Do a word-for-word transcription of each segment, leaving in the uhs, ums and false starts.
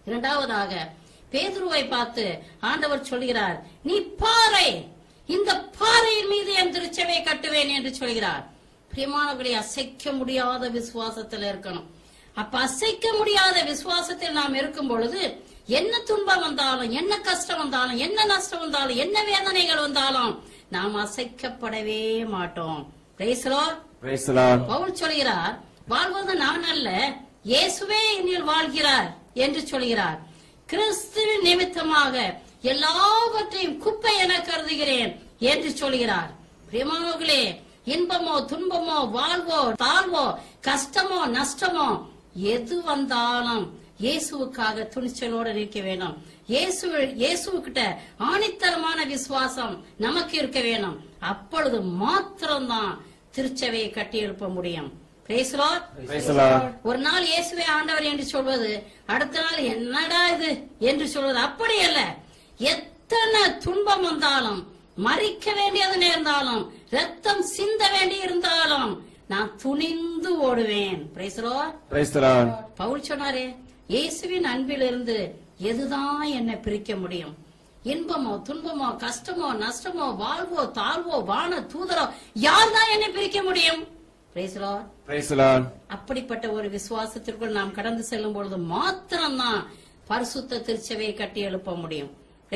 இரண்டாவதாக பேதுருவை பார்த்து ஆண்டவர் சொல்கிறார், நீ பாறை, இந்த பாறையின் மீது என் திருச்சபையை கட்டுவேன் என்று சொல்கிறார். பிரியமானவர்களை, அசைக்க முடியாத விசுவாசத்தில் இருக்கணும். அப்ப அசைக்க முடியாத விசுவாசத்தில் நாம் இருக்கும் பொழுது என்ன துன்பம் வந்தாலும், என்ன கஷ்டம் வந்தாலும், என்ன நஷ்டம் வந்தாலும், என்ன வேதனைகள் வந்தாலும் நாம் அசைக்கப்படவே மாட்டோம். பவுல் சொல்கிறார், வாழ்வது நான் அல்ல, இயேசுவே என்னில் வாழ்கிறார் என்று சொல்கிறார். கிறிஸ்துவின் நிமித்தமாக எல்லாவற்றையும் குப்பை என கருதுகிறேன் என்று சொல்கிறார். பிரியமானவர்களே, இன்பமோ துன்பமோ வாழ்வோ தாழ்வோ கஷ்டமோ நஷ்டமோ எது வந்தாலும் இயேசுவுக்காக துணிச்சலோடு நிற்க வேணும். இயேசு இயேசுக்கிட்ட ஆணித்தரமான விசுவாசம் நமக்கு இருக்க வேணும். அப்பொழுது மாத்திரம்தான் திருச்சபையை கட்டி எழுப்ப முடியும். ஒரு நாள் இயேசுவே ஆண்டவர் என்று சொல்வது, அடுத்த நாள் என்னடா இது என்று சொல்வது அப்படி அல்ல. எத்தனை துன்பம் வந்தாலும், மறிக்க வேண்டியது நேர்ந்தாலும், ரத்தம் சிந்த வேண்டி இருந்தாலும் நான் துணிந்து ஓடுவேன். பவுல் சொன்னாரே, இயேசுவின் அன்பிலிருந்து எதுதான் என்னை பிரிக்க முடியும்? இன்பமோ துன்பமோ கஷ்டமோ நஷ்டமோ வாழ்வோ தாழ்வோ வான தூதரோ யார் தான் என்னை பிரிக்க முடியும்? அப்படிப்பட்ட ஒரு விசுவாசத்திற்குள் நாம் கடந்து செல்லும் பொழுது மாத்திரம்தான் பரிசுத்த திருச்சபையை கட்டி எழுப்ப முடியும்.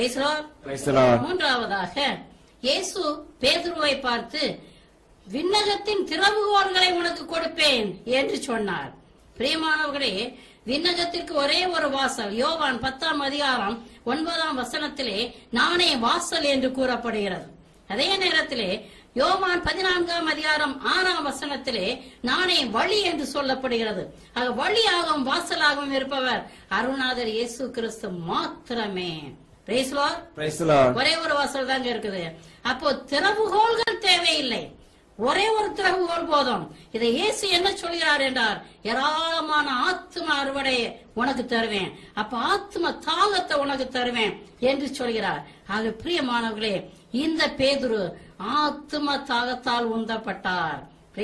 மூன்றாவதாக இயேசு பேதுருவை பார்த்து, விண்ணகத்தின் திறவுகோல்களை உனக்கு கொடுப்பேன் என்று சொன்னார். பிரியமானவர்களே, விண்ணகத்திற்கு ஒரே ஒரு வாசல். யோவான் பத்தாம் அதிகாரம் ஒன்பதாம் வசனத்திலே நானே வாசல் என்று கூறப்படுகிறது. அதே நேரத்திலே யோவான் பதினான்காம் அதிகாரம் ஆறாம் வசனத்திலே நானே வழி என்று சொல்லப்படுகிறது. ஆக வழியாகவும் வாசலாகவும் இருப்பவர் அருணாதர் இயேசு கிறிஸ்து மாத்திரமே. ஒரே ஒரு வாசல் தாங்க இருக்குது. அப்போ திறவுகோள்கள் தேவையில்லை, ஒரே ஒரு திறவுகோல் போதும். இதை இயேசு என்ன சொல்கிறார் என்றார், ஏராளமான ஆத்ம அறுவடையை உனக்கு தருவேன், அப்ப ஆத்ம தாகத்தை உனக்கு தருவேன் என்று சொல்கிறார். ஆக பிரியமானவர்களே, இந்த பேதுரு ஆத்ம தாகத்தால் உந்தப்பட்டார்.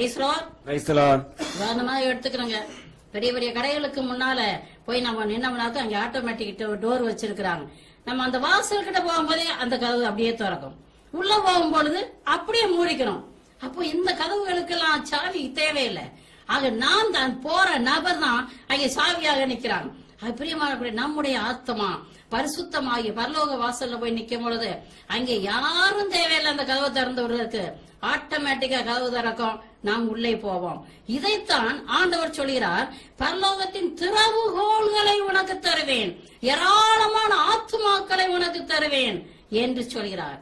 உதாரணமாக எடுத்துக்கிறோங்க, பெரிய பெரிய கடைகளுக்கு முன்னால போய் நம்ம நின்னோம்னாக்க அங்க ஆட்டோமேட்டிக் டோர் வச்சிருக்கிறாங்க. நம்ம அந்த வாசல் கிட்ட போகும்போதே அந்த கதவு அப்படியே திறக்கும், உள்ள போகும்பொழுது அப்படியே மூடிக்கணும். அப்போ இந்த கதவுகளுக்கெல்லாம் சாவி தேவையில்லை. ஆக நான் தான் போற நபர் தான் அங்கே சாவியாக நிக்கிறாங்க. அது பிரியமான நம்முடைய ஆத்மா பரிசுத்தமாகி பரலோக வாசல்ல போய் நிக்கும் பொழுது அங்கே யாரும் தேவையில்லை. அந்த கதவை திறந்து விடுறதுக்கு ஆட்டோமேட்டிக்கா கதவு திறக்கும், நாம் உள்ளே போவோம். இதைத்தான் ஆண்டவர் சொல்கிறார், பரலோகத்தின் திறவுகோள்களை உனக்கு தருவேன், ஏராளமான ஆத்மாக்களை உனக்கு தருவேன் என்று சொல்கிறார்.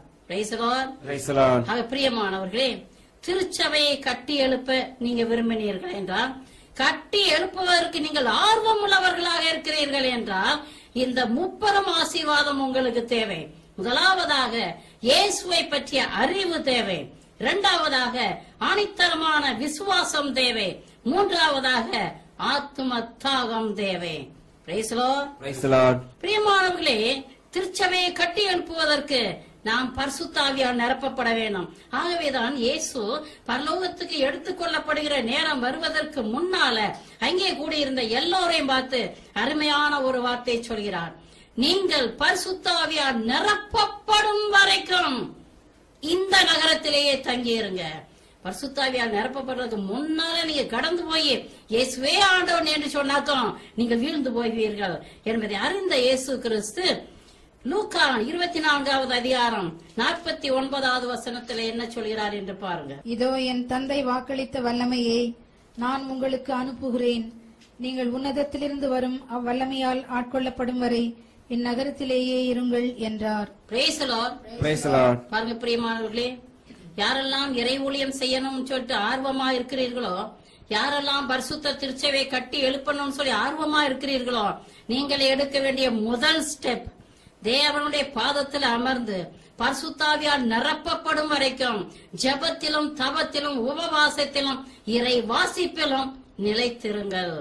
பிரியமானவர்களே, திருச்சபையை கட்டி எழுப்ப நீங்க விரும்பினீர்கள் என்றால், கட்டி எழுப்புவதற்கு நீங்கள் ஆர்வம் உள்ளவர்களாக இருக்கிறீர்கள் என்றால் இந்த முப்பெரும் ஆசீர்வாதம் உங்களுக்கு தேவை. முதலாவதாக இயேசுவை பற்றிய அறிவு தேவை, இரண்டாவதாக ஆணித்தரமான விசுவாசம் தேவை, மூன்றாவதாக ஆத்ம தாகம் தேவை. பிரியமானவர்களே, திருச்சபையை கட்டி எழுப்புவதற்கு நாம் பரிசுத்தாவியால் நிரப்பப்பட வேண்டும். ஆகவேதான் இயேசு பரலோகத்துக்கு எடுத்துக் கொள்ளப்படுகிற நேரம் வருவதற்கு முன்னால அங்கே கூடியிருந்த எல்லோரையும் பார்த்து அருமையான ஒரு வார்த்தை சொல்கிறார், நீங்கள் பரிசுத்தாவியால் நிரப்பப்படும் வரைக்கும் இந்த நகரத்திலேயே தங்கியிருங்க. பரிசுத்தாவியால் நிரப்பப்படுறதுக்கு முன்னால நீங்க கடந்து போய் இயேசுவே ஆண்டவன் என்று சொன்னாக்கும் நீங்கள் வீழ்ந்து போய்வீர்கள் என்பதை அறிந்த இயேசு கிறிஸ்து லூக்கா இருபத்தி நான்காவது அதிகாரம் நாற்பத்தி ஒன்பதாவது வசனத்தில் என்ன சொல்கிறார் என்று பாருங்க. இதோ என் தந்தை வாக்களித்த வல்லமையை நான் உங்களுக்கு அனுப்புகிறேன், நீங்கள் உன்னதத்திலிருந்து வரும் அவ்வல்லமையால் ஆட்கொள்ளப்படும் வரை இந்நகரத்திலேயே இருங்கள் என்றார். பாருங்க பிரியமானவர்களே, யாரெல்லாம் இறை ஊழியம் செய்யணும்னு சொல்லிட்டு ஆர்வமா இருக்கிறீர்களோ, யாரெல்லாம் பரிசுத்த திருச்சபையை கட்டி எழுப்பணும்னு சொல்லி ஆர்வமா இருக்கிறீர்களோ, நீங்கள் எடுக்க வேண்டிய முதல் ஸ்டெப் தேவனுடைய பாதத்தில் அமர்ந்து பரிசுத்தாவியால் நிரப்பப்படும் வரைக்கும் ஜெபத்திலும் தவத்திலும் உபவாசத்திலும் இறை வாசிப்பிலும் நிலைத்திருங்கள்.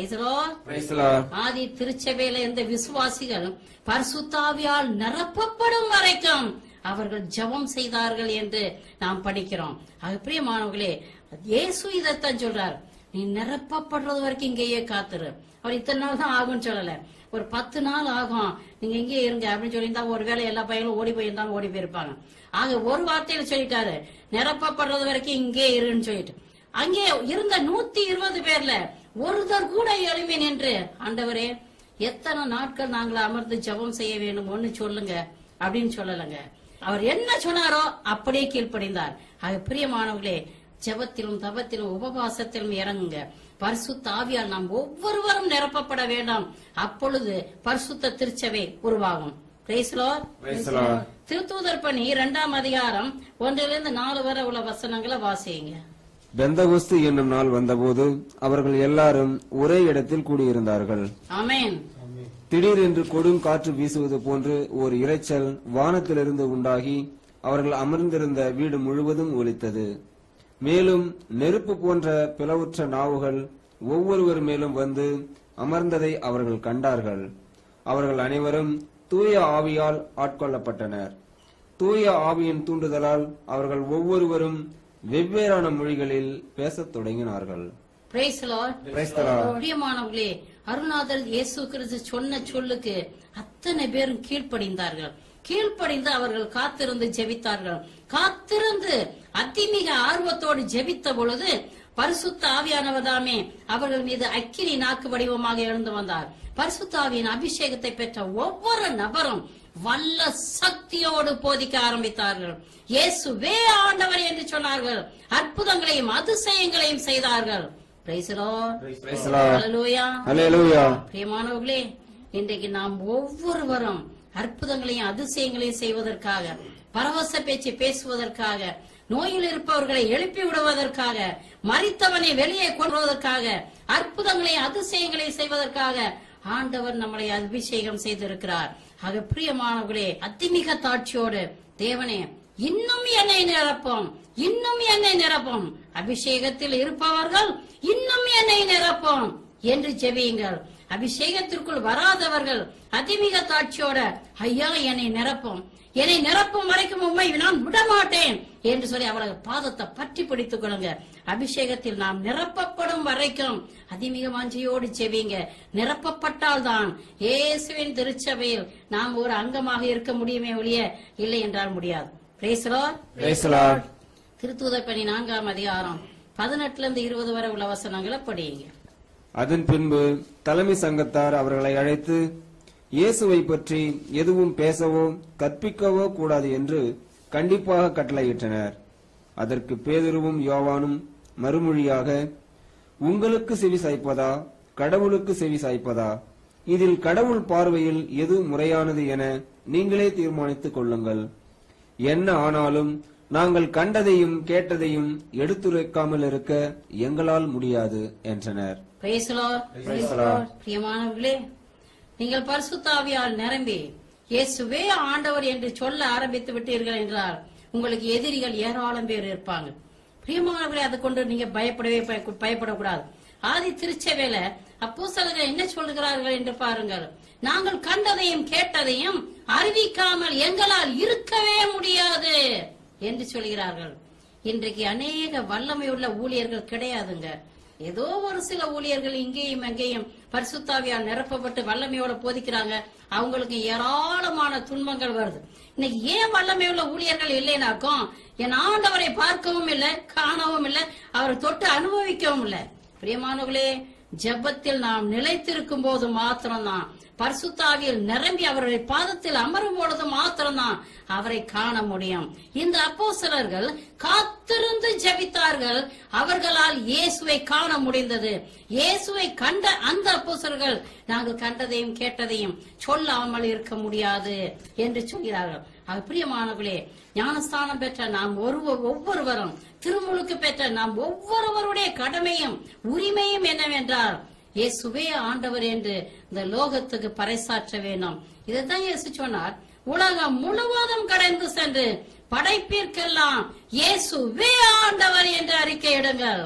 ஆதி திருச்சபையில இருந்த விசுவாசிகள் பரிசுத்தாவியால் நிரப்பப்படும் வரைக்கும் அவர்கள் ஜெபம் செய்தார்கள் என்று நாம் படிக்கிறோம். அது பிரியமானவர்களே, இயேசு இதைத்தான் சொல்றார், நீ நிரப்பப்படுறது வரைக்கும் இங்கேயே காத்துரு. அவர் இத்தனை நாள் தான் ஆகும்னு சொல்லல, ஒரு பத்து நாள் ஆகும், நீங்க இங்கே இருங்க அப்படின்னு சொல்லியிருந்தா ஒருவேளை எல்லா பையனும் ஓடி போயிருந்தாலும் ஓடி போயிருப்பாங்க. ஆக ஒரு வார்த்தையில சொல்லிட்டாரு, நிரப்பப்படுறது வரைக்கும் இங்கே இருன்னு சொல்லிட்டு. அங்கே இருந்த நூத்தி இருபது பேர்ல ஒருத்தர் கூட எழுப்பி நின்று, ஆண்டவரே எத்தனை நாட்கள் நாங்கள் அமர்ந்து ஜெபம் செய்ய வேண்டும் ஒன்னு சொல்லுங்க அப்படின்னு சொல்லலங்க. அவர் என்ன சொன்னாரோ அப்படியே கீழ்ப்படிந்தார். ஆக பிரியமானவர்களே, ஜெபத்திலும் தபத்திலும் உபவாசத்திலும் இறங்குங்க. பரிசுத்த ஆவியால் நாம் ஒவ்வொருவரும் நிரப்பப்பட வேண்டாம். அப்பொழுது பரிசுத்த திருச்சபை உருவாகும். திருத்தூதர் பணி இரண்டாம் அதிகாரம் ஒன்றிலிருந்து நாலு வரை உள்ள வசனங்களை வாசியுங்க. பெந்தகோஸ்து என்னும் நாள் வந்தபோது அவர்கள் எல்லாரும் ஒரே இடத்தில் கூடியிருந்தார்கள். ஆமென். திடீரென்று கொடும் காற்று வீசுவது போன்று ஒரு இரைச்சல் வானத்திலிருந்து உண்டாகி அவர்கள் அமர்ந்திருந்த வீடு முழுவதும் ஒலித்தது. மேலும் நெருப்பு போன்ற பிளவுற்ற நாவுகள் ஒவ்வொருவர் மேலும் வந்து அமர்ந்ததை அவர்கள் கண்டார்கள். அவர்கள் அனைவரும் தூய ஆவியால் ஆட்கொள்ளப்பட்டனர். தூய ஆவியின் தூண்டுதலால் அவர்கள் ஒவ்வொருவரும் வெவ்வேறான மொழிகளில் பேசத் தொடங்கினார்கள். பிரியமானவர்களே, அருணாதர் இயேசு கிறிஸ்து சொன்ன சொல்லுக்கு அத்தனை பேரும் கீழ்ப்படிந்தார்கள். கீழ்ப்படிந்து அவர்கள் காத்திருந்து ஜெபித்தார்கள். காத்திருந்து அதிமிக ஆர்வத்தோடு ஜெபித்த பொழுது பரிசுத்த ஆவியானவர்தாமே அவர்கள் மீது அக்கினி நாக்கு வடிவமாக எழுந்து வந்தார். பரிசுத்த ஆவியின் அபிஷேகத்தை பெற்ற ஒவ்வொரு நபரும் வல்ல சக்தியோடு போதிக்க ஆரம்பித்தார்கள். இயேசுவே ஆண்டவர் என்று சொன்னார்கள். அற்புதங்களையும் அதிசயங்களையும் செய்தார்கள். பிரியமானவர்களே, இன்றைக்கு நாம் ஒவ்வொருவரும் அற்புதங்களையும் அதிசயங்களையும் செய்வதற்காக, பரவச பேச்சு பேசுவதற்காக, நோயில் இருப்பவர்களை எழுப்பி விடுவதற்காக, மரித்தவனை வெளியே கொண்டு வருவதற்காக, அற்புதங்களையும் அதிசயங்களையும் செய்வதற்காக ஆண்டவர் நம்மளை அபிஷேகம் செய்திருக்கிறார். ஆக பிரியமானவர்களே, அதிமிக தாட்சியோடு தேவனே இன்னும் என்னை நிரப்பும், இன்னும் என்னை நிரப்பும், அபிஷேகத்தில் இருப்பவர்கள் இன்னும் என்னை நிரப்பும் என்று ஜெபியுங்கள். அபிஷேகத்திற்குள் வராதவர்கள் அதிமிக தாட்சியோட ஐயா என்னை நிரப்பும், என்னை நிரப்பும் வரைக்கும் உண்மை நான் விடமாட்டேன் என்று சொல்லி அவரது பாதத்தை பற்றி பிடித்துக் கொள்ளுங்க. அபிஷேகத்தில் நாம் நிரப்பப்படும் வரைக்கும் அதிமிக வாஞ்சையோடு செவிங்க. நிரப்பப்பட்டால் தான் இயேசுவின் திருச்சபையில் நாம் ஒரு அங்கமாக இருக்க முடியுமே ஒழிய இல்லை என்றால் முடியாது. திருத்தூதர் பணி நான்காம் அதிகாரம் பதினெட்டுல இருந்து இருபது வரை உள்ள வசனங்களை படியுங்க. அதன் பின்பு தலைமை சங்கத்தார் அவர்களை அழைத்து இயேசுவை பற்றி எதுவும் பேசவோ கற்பிக்கவோ கூடாது என்று கண்டிப்பாக கட்டளையிட்டனர். அதற்கு பேதுருவும் யோவானும் மறுமொழியாக, உங்களுக்கு செவி சாய்ப்பதா கடவுளுக்கு செவி சாய்ப்பதா? இதில் கடவுள் பார்வையில் எது முறையானது என நீங்களே தீர்மானித்துக் கொள்ளுங்கள். என்ன ஆனாலும் நாங்கள் கண்டதையும் கேட்டதையும் எடுத்துரைக்காமல் இருக்க எங்களால் முடியாது என்றனர். பிரியமானவர்களே, நீங்கள் பரிசுத்த ஆவியால் நிரம்பி இயேசுவே ஆண்டவர் என்று சொல்ல ஆரம்பித்து விட்டீர்கள் என்றால் உங்களுக்கு எதிரிகள் ஏராளம் பேர் இருப்பாங்க. பிரியமானவர்களே, அதை கொண்டு நீங்க பயப்படவே பயப்படக்கூடாது. ஆதி திருச்சபையில அப்போஸ்தலர்கள் என்ன சொல்கிறார்கள் என்று பாருங்கள். நாங்கள் கண்டதையும் கேட்டதையும் அறிவிக்காமல் எங்களால் இருக்கவே முடியாது என்று சொல்கிறார்கள். இன்றைக்கு அநேக வல்லமையுள்ள ஊழியர்கள் கிடையாதுங்க. ஏதோ ஒரு சில ஊழியர்கள் இங்கேயும் அங்கேயும் பரிசுத்தாவியால் நிரப்பப்பட்டு வல்லமையோட போதிக்கிறாங்க. அவங்களுக்கு ஏராளமான துன்பங்கள் வருது. இன்னைக்கு ஏன் வல்லமையுள்ள ஊழியர்கள் இல்லைனாக்கும், என் ஆண்டவரை பார்க்கவும் இல்லை, காணவும் இல்லை, அவரை தொட்டு அனுபவிக்கவும் இல்லை. பிரியமானவர்களே, ஜெபத்தில் நாம் நிலைத்திருக்கும் போது மாத்திரம்தான், பரிசுத்தாவியில் நிரம்பி அவருடைய பாதத்தில் அமரும் பொழுது மாத்திரம்தான் அவரை காண முடியும். இந்த அப்போஸ்தலர்கள் காத்திருந்து ஜெபித்தார்கள். அவர்களால் இயேசுவை காண முடிந்தது. இயேசுவை கண்ட அந்த அப்போஸ்தலர்கள் நாங்கள் கண்டதையும் கேட்டதையும் சொல்லாமல் இருக்க முடியாது என்று சொல்கிறார்கள். அது பிரியமானவர்களே, ஞானஸ்தானம் பெற்ற நாம் ஒவ்வொருவரும், திருமுழுக்கு பெற்ற நாம் ஒவ்வொருவருடைய கடமையும் உரிமையும் என்னவென்றால் இயேசுவே ஆண்டவர் என்று இந்த லோகத்துக்கு பறைசாற்ற வேண்டும். இதைத்தான் இயேசு சொன்னார், உலகம் முழுவதும் கடந்து சென்று படைப்பிற்கெல்லாம் இயேசுவே ஆண்டவர் என்று அறிக்கையிடுங்கள்.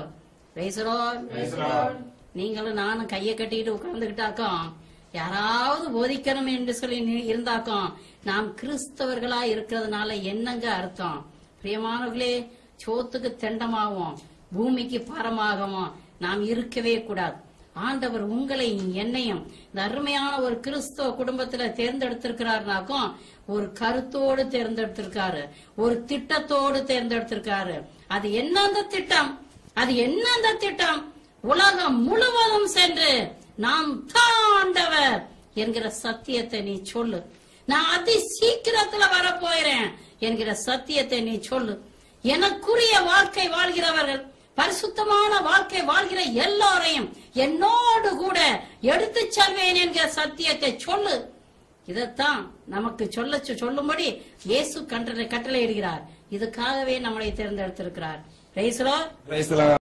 நீங்களும் நானும் கையை கட்டிட்டு உட்கார்ந்துகிட்டாக்கும், யாராவது போதிக்கணும் என்று சொல்லி இருந்தாக்கும், நாம் கிறிஸ்தவர்களா இருக்கிறதுனால என்னங்க அர்த்தம்? பிரியமானவர்களே, சோத்துக்கு தெண்டமாகவும் பூமிக்கு பாரமாகவும் நாம் இருக்கவே கூடாது. ஆண்டவர் உங்களை என்னையும் இந்த அருமையான ஒரு கிறிஸ்தவ குடும்பத்துல தேர்ந்தெடுத்திருக்கிறாருனாக்கும் ஒரு கருத்தோடு தேர்ந்தெடுத்திருக்காரு, ஒரு திட்டத்தோடு தேர்ந்தெடுத்திருக்காரு. அது என்ன அந்த திட்டம்? அது என்ன அந்த திட்டம்? உலகம் முழுவதும் சென்று நாம் தான் ஆண்டவர் என்கிற சத்தியத்தை நீ சொல்லு. நான் அதி சீக்கிரத்துல வரப்போகிறேன் என்கிற சத்தியத்தை நீ சொல்லு. எனக்குரிய வாழ்க்கை வாழ்கிறவர்கள், பரிசுத்தமான வாழ்க்கை வாழ்கிற எல்லாரையும் என்னோடு கூட எடுத்து செல்வேன் என்கிற சத்தியத்தை சொல்லு. இதத்தான் நமக்கு சொல்ல சொல்லும்படி இயேசு கட்டளை கட்டளை இடுகிறார். இதுக்காகவே நம்மளை தேர்ந்தெடுத்திருக்கிறார். Praise the Lord.